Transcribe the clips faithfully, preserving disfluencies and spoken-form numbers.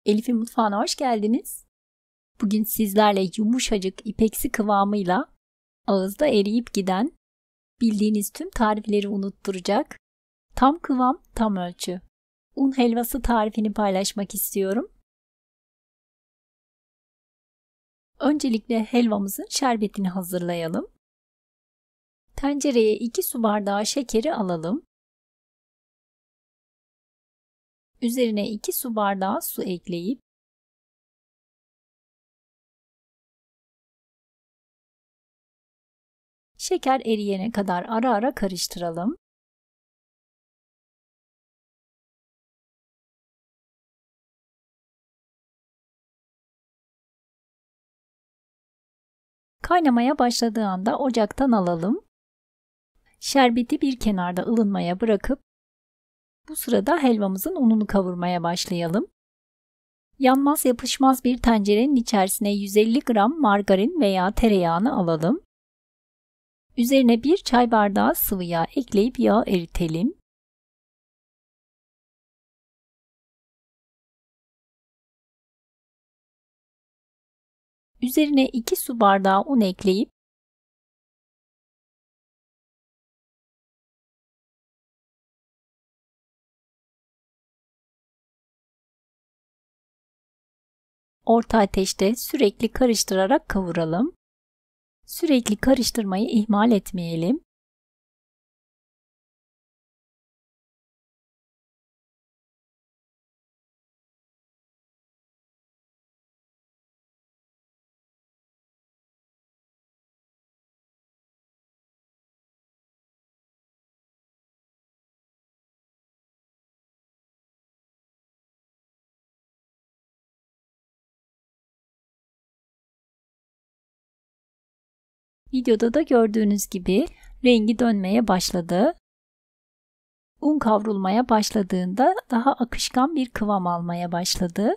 Elif'in mutfağına hoş geldiniz. Bugün sizlerle yumuşacık ipeksi kıvamıyla ağızda eriyip giden, bildiğiniz tüm tarifleri unutturacak, tam kıvam, tam ölçü un helvası tarifini paylaşmak istiyorum. Öncelikle helvamızın şerbetini hazırlayalım. Tencereye iki su bardağı şekeri alalım. Üzerine iki su bardağı su ekleyip şeker eriyene kadar ara ara karıştıralım. Kaynamaya başladığı anda ocaktan alalım. Şerbeti bir kenarda ılınmaya bırakıp bu sırada helvamızın ununu kavurmaya başlayalım. Yanmaz yapışmaz bir tencerenin içerisine yüz elli gram margarin veya tereyağını alalım. Üzerine bir çay bardağı sıvı yağ ekleyip yağı eritelim. Üzerine iki su bardağı un ekleyip orta ateşte sürekli karıştırarak kavuralım. Sürekli karıştırmayı ihmal etmeyelim. Videoda da gördüğünüz gibi rengi dönmeye başladı. Un kavrulmaya başladığında daha akışkan bir kıvam almaya başladı.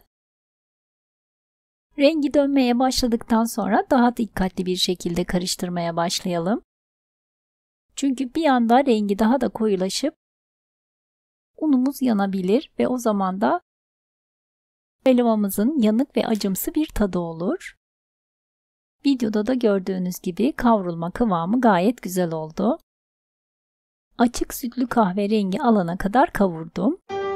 Rengi dönmeye başladıktan sonra daha dikkatli bir şekilde karıştırmaya başlayalım. Çünkü bir anda rengi daha da koyulaşıp unumuz yanabilir ve o zaman da helvamızın yanık ve acımsı bir tadı olur. Videoda da gördüğünüz gibi kavrulma kıvamı gayet güzel oldu. Açık sütlü kahverengi alana kadar kavurdum.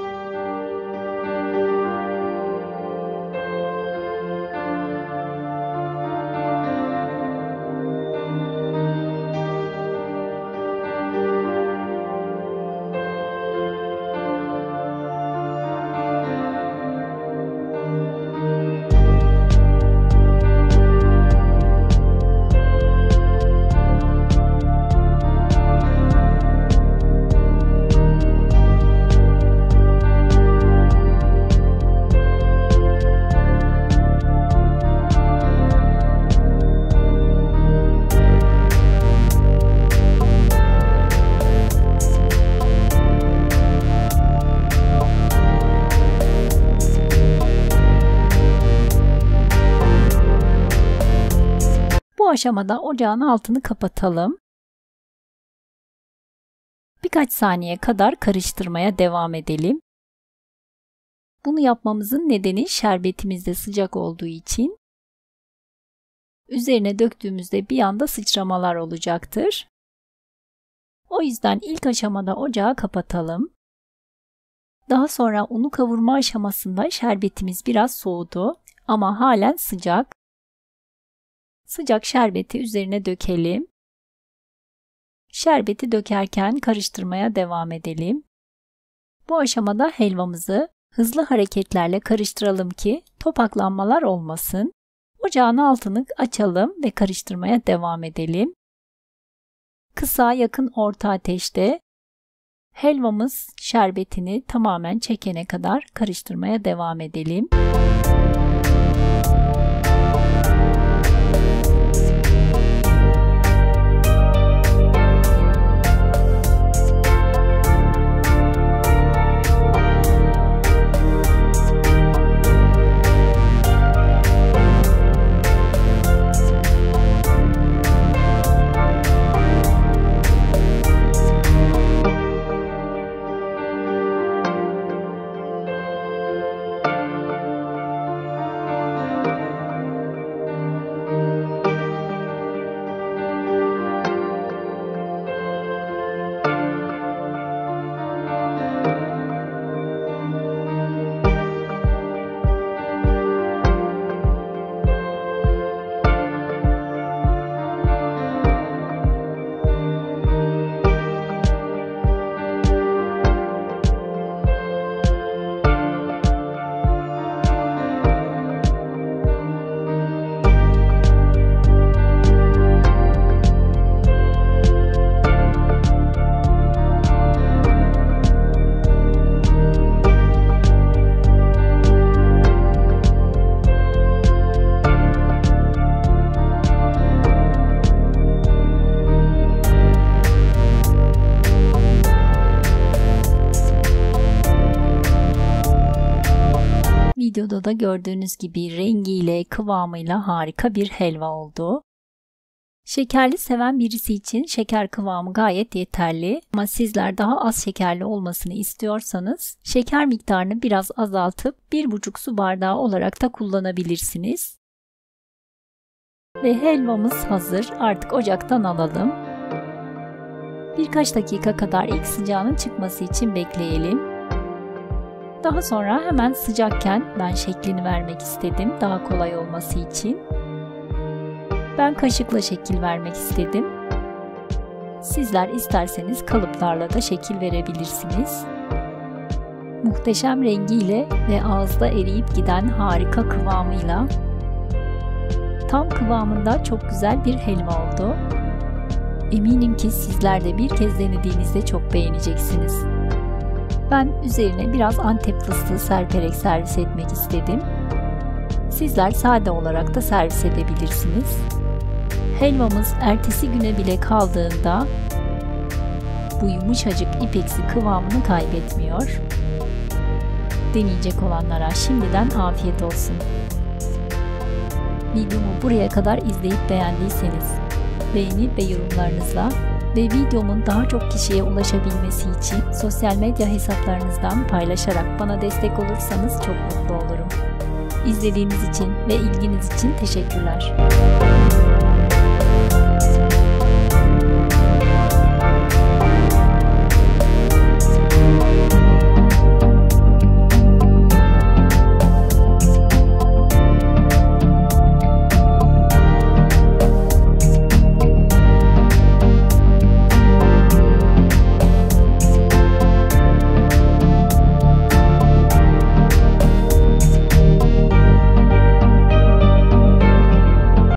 Bu aşamada ocağın altını kapatalım. Birkaç saniye kadar karıştırmaya devam edelim. Bunu yapmamızın nedeni şerbetimiz de sıcak olduğu için üzerine döktüğümüzde bir anda sıçramalar olacaktır. O yüzden ilk aşamada ocağı kapatalım. Daha sonra unu kavurma aşamasında şerbetimiz biraz soğudu ama halen sıcak. Sıcak şerbeti üzerine dökelim. Şerbeti dökerken karıştırmaya devam edelim. Bu aşamada helvamızı hızlı hareketlerle karıştıralım ki topaklanmalar olmasın. Ocağın altını açalım ve karıştırmaya devam edelim. Kısa yakın orta ateşte helvamız şerbetini tamamen çekene kadar karıştırmaya devam edelim. Videoda da gördüğünüz gibi rengiyle, kıvamıyla harika bir helva oldu. Şekerli seven birisi için şeker kıvamı gayet yeterli ama sizler daha az şekerli olmasını istiyorsanız şeker miktarını biraz azaltıp bir buçuk su bardağı olarak da kullanabilirsiniz. Ve helvamız hazır. Artık ocaktan alalım. Birkaç dakika kadar ilk sıcağının çıkması için bekleyelim. Daha sonra hemen sıcakken ben şeklini vermek istedim daha kolay olması için. Ben kaşıkla şekil vermek istedim. Sizler isterseniz kalıplarla da şekil verebilirsiniz. Muhteşem rengiyle ve ağızda eriyip giden harika kıvamıyla tam kıvamında çok güzel bir helva oldu. Eminim ki sizler de bir kez denediğinizde çok beğeneceksiniz. Ben üzerine biraz Antep fıstığı serperek servis etmek istedim. Sizler sade olarak da servis edebilirsiniz. Helvamız ertesi güne bile kaldığında bu yumuşacık ipeksi kıvamını kaybetmiyor. Deneyecek olanlara şimdiden afiyet olsun. Videomu buraya kadar izleyip beğendiyseniz beğeni ve yorumlarınızla ve videomun daha çok kişiye ulaşabilmesi için sosyal medya hesaplarınızdan paylaşarak bana destek olursanız çok mutlu olurum. İzlediğiniz için ve ilginiz için teşekkürler.